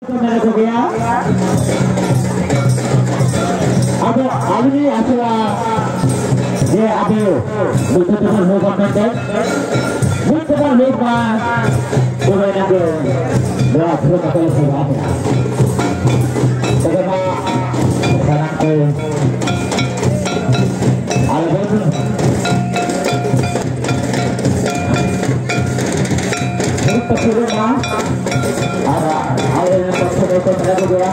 Menarik ko kaya. Ado alini aswa dia ado betul-betul lupa konten. Betul lupa. Boleh nanti berapa kali sebab. Sebab sekarang tu alabun untuk turunlah. Ada yang berfoto mereka juga.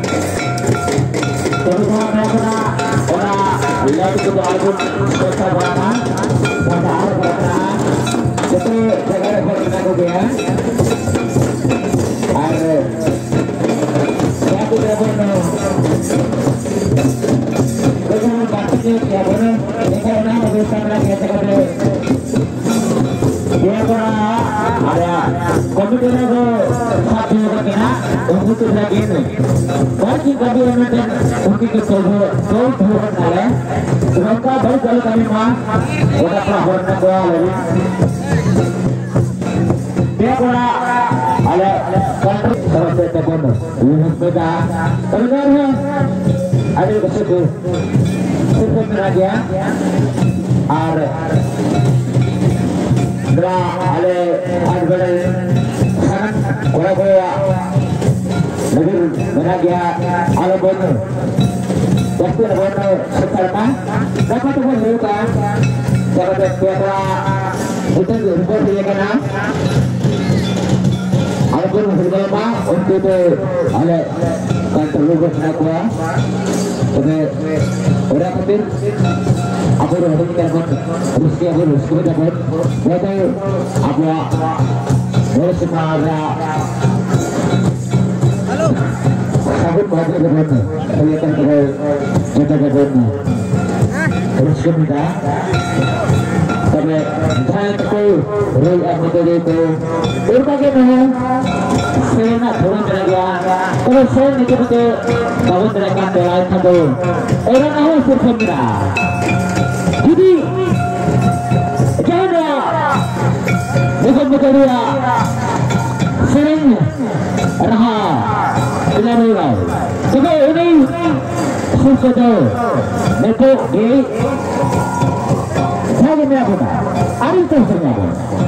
Terutama mereka orang lihat itu album besar banget, besar banget. Itu jaga mereka juga. Ada saya tu berapa? Kalau batiknya siapa ni? Jika orang besar lagi jaga dia. Dia ada komputer itu satu kerana untuk lagi ini. Bagi kami yang mungkin kita dua nala, mereka baru kalau kami mah, kita pelahor nak buat lagi. Dia ada kontrak sama saya telepon, ini beda. Terdengar ada kesukaan, kesukaan lagi ada. Dah ada sangat orang lebih menagia ala bono. Waktu ada bono sekarang, dapat tu pun lupa. Dapat tiada itu report dia kena. Ala bono sekarang untuk tu ala kantor lupa nak buat. Tapi orang kafir. Apa yang ada di dalam Rusia ini, Rusia dapat. Jadi apa? Boleh sekarang. Halo. Sabut bahagia dapat. Kelihatan terus kita dapat. Rusia kita. Tapi saya tu, rel apa tu? Berbagai macam. Saya nak turun lagi. Kalau saya ni kita tahun mereka berlain satu. Orang awal surfera. Jadi, jangan bukan dia sering raha dengan orang. Sebab ini sesuatu metode di saya ni apa? Ada itu sebenarnya.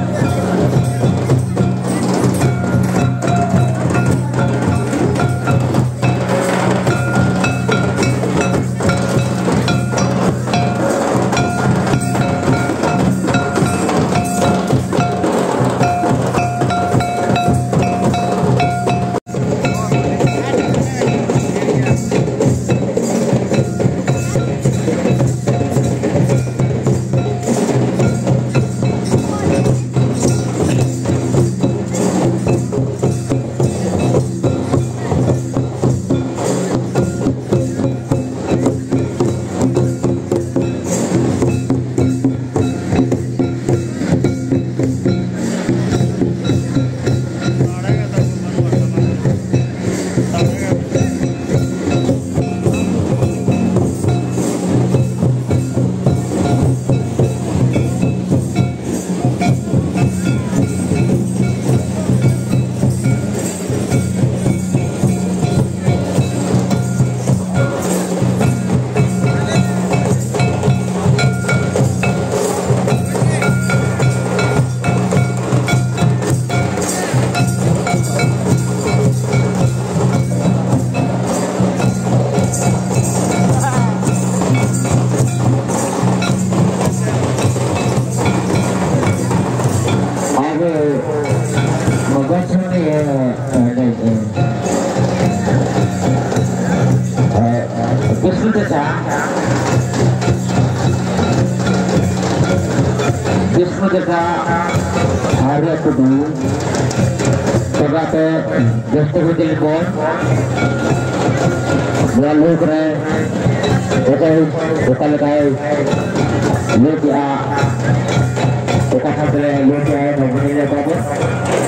Bismu jasa hari aku dulu sebab jasa aku jadi bos lalu kena bukan lekai lu dia bukan sampai lu dia mau beli apa